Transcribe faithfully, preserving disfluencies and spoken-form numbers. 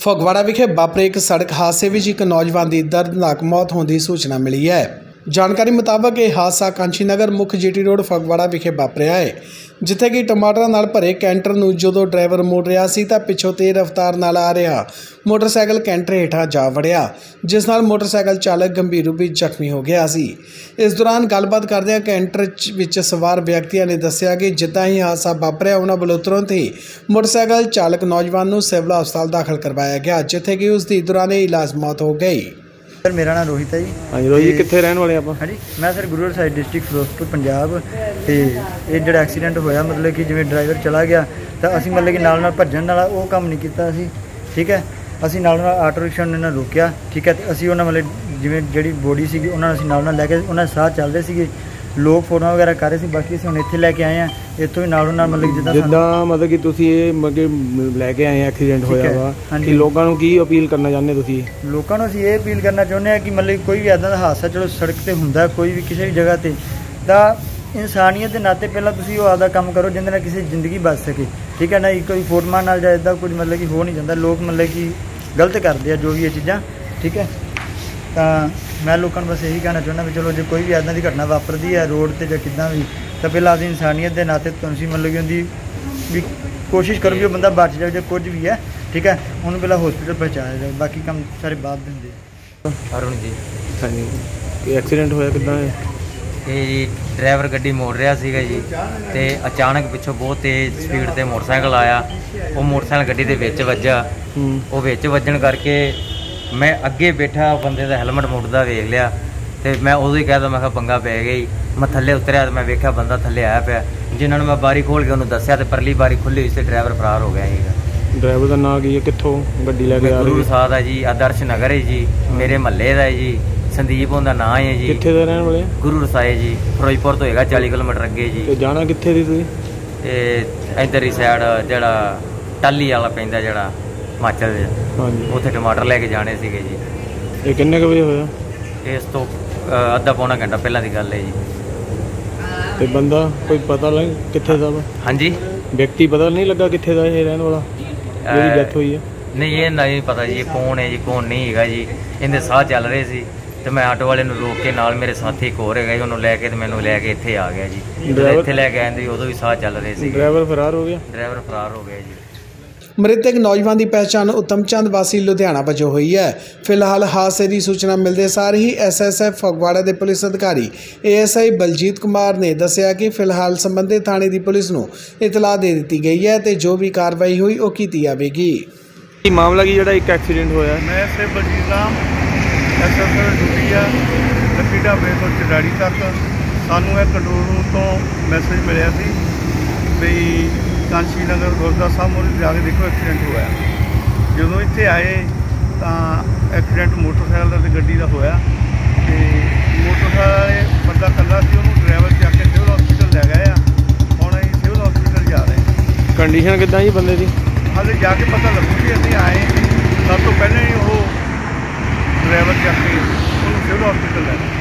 ਫਗਵਾੜਾ ਵਿਖੇ ਵਾਪਰੇ ਇੱਕ ਸੜਕ ਹਾਦਸੇ ਵਿੱਚ ਇੱਕ ਨੌਜਵਾਨ ਦੀ ਦਰਦਨਾਕ ਮੌਤ ਹੋਣ ਦੀ ਸੂਚਨਾ ਮਿਲੀ ਹੈ। ਜਾਣਕਾਰੀ ਮੁਤਾਬਕ ਇਹ ਹਾਦਸਾ ਕਾਂਚੀ ਨਗਰ ਮੁੱਖ ਜੀਟੀ ਰੋਡ ਫਗਵਾੜਾ ਵਿਖੇ ਵਾਪਰਿਆ ਹੈ, ਜਿੱਥੇ ਕਿ ਟਮਾਟਰਾਂ ਨਾਲ ਭਰੇ ਕੈਂਟਰ ਨੂੰ ਜਦੋਂ ਡਰਾਈਵਰ ਮੋੜ ਰਿਹਾ ਸੀ ਤਾਂ ਪਿੱਛੋਂ ਤੇਜ਼ ਰਫ਼ਤਾਰ ਨਾਲ ਆ ਰਿਹਾ ਮੋਟਰਸਾਈਕਲ ਕੈਂਟਰ ਹੇਠਾਂ ਜਾ ਵੜਿਆ, ਜਿਸ ਨਾਲ ਮੋਟਰਸਾਈਕਲ ਚਾਲਕ ਗੰਭੀਰ ਰੂਪ ਵਿੱਚ ਜ਼ਖਮੀ ਹੋ ਗਿਆ ਸੀ। ਇਸ ਦੌਰਾਨ ਗੱਲਬਾਤ ਕਰਦਿਆਂ ਕੈਂਟਰ ਵਿੱਚ ਸਵਾਰ ਵਿਅਕਤੀਆਂ ਨੇ ਦੱਸਿਆ ਕਿ ਜਿੱਦਾਂ ਹੀ ਹਾਦਸਾ ਵਾਪਰਿਆ ਉਹਨਾਂ ਵੱਲੋਂ ਤੁਰੰਤ ਹੀ ਮੋਟਰਸਾਈਕਲ ਚਾਲਕ ਨੌਜਵਾਨ ਨੂੰ ਸਿਵਲ ਹਸਪਤਾਲ ਦਾਖਲ ਕਰਵਾਇਆ ਗਿਆ, ਜਿੱਥੇ कि उसकी दौरान इलाज मौत हो गई। सर मेरा नाम रोहित है जी। हाँ जी रोहित जी, कितने रहने वाले आप? हाँ जी मैं सर गुरु साइड डिस्ट्रिक्ट फिरोजपुर पंजाब। तो ये जो एक्सीडेंट होया मतलब कि जिवें ड्राइवर चला गया तो असीं मतलब कि नाल नाल भज्जण वाला वो काम नहीं किया असीं, ठीक है। असीं नाल नाल आटो रिक्शा ने रोकिया, ठीक है। तो असीं उन्हां मतलब जिवें जिहड़ी बॉडी सी उन्हां असीं नाल नाल लैके उन्हां साह चल रहे सी, लोग फोटो वगैरह कर रहे थे। बाकी असीं हुण इत्थे लैके आए हैं इत्थों ही नालों नाल मतलब जिद्दां जिद्दां मतलब कि तुसीं ये मतलब लैके आए एक्सीडेंट होया वा कि लोकां नूं की अपील करना चाहुंदे तुसीं? लोकां नूं असीं ये अपील करना चाहुंदे कि मतलब कोई भी इदां दा हादसा चलो सड़क ते हुंदा कोई भी किसी भी जगह ते तां इंसानियत दे नाते पहलां तुसीं ओह आपदा काम करो जिंदे नाल किसी जिंदगी बच सके, ठीक है ना। कोई फोटोआं नाल जां इदां कुछ मतलब कि हो नहीं जांदा, लोग मतलब कि गलत करदे आ जो भी ये चीज़ां, ठीक है। तो मैं लोगों को बस यही कहना चाहना भी चलो जो कोई भी इदां दी घटना वापरती है रोड ते जां किदां भी तो पहलां अपनी इंसानियत के नाते तुसीं मतलब कि उहदी भी कोशिश करो भी बंदा बच जाए जो कुछ भी है, ठीक है। उन्होंने पहला हॉस्पिटल पहुँचाया जाए, बाकी काम सारे बाद देंगे। अरुण जी हाँ जी एक्सीडेंट होया किदां है? ਇਹ ਜੀ ਡਰਾਈਵਰ ਗੱਡੀ ਮੋੜ ਰਿਹਾ ਸੀਗਾ ਜੀ ਤੇ ਅਚਾਨਕ ਪਿੱਛੋਂ ਬਹੁਤ ਤੇਜ਼ ਸਪੀਡ ਤੇ ਮੋਟਰਸਾਈਕਲ ਆਇਆ। ਉਹ ਮੋਟਰਸਾਈਕਲ ਗੱਡੀ ਦੇ ਵਿੱਚ ਵੱਜਾ। ਉਹ ਵਿੱਚ ਵੱਜਣ ਕਰਕੇ ਮੈਂ ਅੱਗੇ ਬੈਠਾ ਬੰਦੇ ਦਾ ਹੈਲਮਟ ਮੁੜਦਾ ਵੇਖ ਲਿਆ ਤੇ ਮੈਂ ਉਦੋਂ ਹੀ ਕਹਿਦਾ ਮੈਂ ਕਿਹਾ ਪੰਗਾ ਪੈ ਗਿਆ ਜੀ। ਮੈਂ ਥੱਲੇ ਉਤਰਿਆ ਤੇ ਮੈਂ ਵੇਖਿਆ ਬੰਦਾ ਥੱਲੇ ਆਇਆ ਪਿਆ, ਜਿਨ੍ਹਾਂ ਨੂੰ ਮੈਂ ਬਾਰੀ ਖੋਲ ਕੇ ਉਹਨੂੰ ਦੱਸਿਆ ਤੇ ਪਰਲੀ ਬਾਰੀ ਖੁੱਲੀ ਹੋਈ ਸੀ, ਡਰਾਈਵਰ ਫਰਾਰ ਹੋ ਗਿਆ ਸੀਗਾ। ਡਰਾਈਵਰ ਦਾ ਨਾਂ ਕੀ ਹੈ, ਕਿੱਥੋਂ ਗੱਡੀ ਲੈ ਕੇ ਆ ਰਿਹਾ? ਗੁਰੂ ਸਾਹਿਬ ਦਾ ਜੀ, ਆਦਰਸ਼ ਨਗਰ ਹੈ ਜੀ, ਮੇਰੇ ਮਹੱਲੇ ਦਾ ਹੈ ਜੀ, संदीप उनका नाम है जी। कित्थे दे रहने वाले? गुरु रसाए जी, फिरोजपुर तो है चालीस किलोमीटर अगे जी। ते जाना कित्थे दी तुसीं? इधर ही साइड जड़ा टाली वाला पैंदा जड़ा हिमाचल उत्थे टमाटर लैके जाने सीगे जी। ये किन्ने क बजे होया? इस तो अद्धा पौना घंटा पहला दी गल है जी। ते बंदा कोई पता लग कित्थे दा? हाँ जी व्यक्ति पता नहीं लगा कित्थे दा ये रहने वाला जिहदी डेथ हुई है? नहीं ये नहीं पता जी कौन है जी कौन नहीं है जी। इहदे साह चल रहे सी ਤੇ ਮੈਂ ਆਟੋ ਵਾਲੇ ਨੂੰ ਰੋਕ ਕੇ ਨਾਲ ਮੇਰੇ ਸਾਥੀ ਇੱਕ ਹੋਰ ਹੈਗਾ ਜੀ, ਉਹਨੂੰ ਲੈ ਕੇ ਤੇ ਮੈਨੂੰ ਲੈ ਕੇ ਇੱਥੇ ਆ ਗਿਆ ਜੀ। ਇੱਥੇ ਲੈ ਕੇ ਆਂਦੇ ਉਦੋਂ ਵੀ ਸਾਹ ਚੱਲ ਰਹੇ ਸੀ। ਡਰਾਈਵਰ ਫਰਾਰ ਹੋ ਗਿਆ? ਡਰਾਈਵਰ ਫਰਾਰ ਹੋ ਗਿਆ ਜੀ। ਮ੍ਰਿਤਕ ਨੌਜਵਾਨ ਦੀ ਪਹਿਚਾਣ ਉਤਮ ਚੰਦ ਵਾਸੀ ਲੁਧਿਆਣਾ ਵਜੋਂ ਹੋਈ ਹੈ। ਫਿਲਹਾਲ ਹਾਦਸੇ ਦੀ ਸੂਚਨਾ ਮਿਲਦੇ ਸਾਰ ਹੀ ਐਸਐਸਐਫ ਫਗਵਾੜਾ ਦੇ ਪੁਲਿਸ ਅਧਿਕਾਰੀ ਏਐਸਆਈ ਬਲਜੀਤ ਕੁਮਾਰ ਨੇ ਦੱਸਿਆ ਕਿ ਫਿਲਹਾਲ ਸੰਬੰਧਿਤ ਥਾਣੇ ਦੀ ਪੁਲਿਸ ਨੂੰ ਇਤਲਾਹ ਦੇ ਦਿੱਤੀ ਗਈ ਹੈ ਤੇ ਜੋ ਵੀ ਕਾਰਵਾਈ ਹੋਈ ਉਹ ਕੀਤੀ ਜਾਵੇਗੀ। ਕੀ ਮਾਮਲਾ ਕੀ ਜਿਹੜਾ ਇੱਕ ਐਕਸੀਡੈਂਟ ਹੋਇਆ? ਮੈਂ ਸੇ Baljit Ram S S duty ਆ ਲੱਕੀ ਢਾਬੇ ਤੋਂ ਚੜਾੜੀ ਤੱਕ। ਸਾਨੂੰ ਇਹ ਕੰਟਰੋਲ ਰੂਮ ਤੋਂ ਮੈਸੇਜ ਮਿਲਿਆ ਸੀ ਵੀ ਕਾਂਚੀ ਨਗਰ ਗੁਰਦੁਆਰਾ ਸਾਹਿਬ ਮੋਰੇ ਜਾ ਕੇ ਦੇਖੋ ਐਕਸੀਡੈਂਟ ਹੋਇਆ। ਜਦੋਂ ਇੱਥੇ ਆਏ ਤਾਂ ਐਕਸੀਡੈਂਟ ਮੋਟਰਸਾਈਕਲ ਦਾ ਅਤੇ ਗੱਡੀ ਦਾ ਹੋਇਆ ਅਤੇ ਮੋਟਰਸਾਈਕਲ ਵਾਲੇ ਬੰਦਾ ਇਕੱਲਾ ਸੀ, ਉਹਨੂੰ ਡਰਾਈਵਰ ਚੱਕ ਕੇ ਸਿਵਲ ਹਸਪੀਟਲ ਲੈ ਗਏ ਆ। ਹੁਣ ਅਸੀਂ ਸਿਵਲ ਹਸਪੀਟਲ ਜਾ ਰਹੇ। ਕੰਡੀਸ਼ਨ ਕਿੱਦਾਂ ਜੀ ਬੰਦੇ ਦੀ? ਹਾਲੇ ਜਾ ਕੇ ਪਤਾ ਲੱਗੂ ਜੀ। ਅਸੀਂ ਆਏ ਸਭ ਤੋਂ ਪਹਿਲਾਂ ਹੀ ਉਹ ਡਰਾਈਵਰ ਚੱਕ ਕੇ ਉਹਨੂੰ ਸਿਵਲ ਹਸਪੀਟਲ ਲੈ ਗਏ।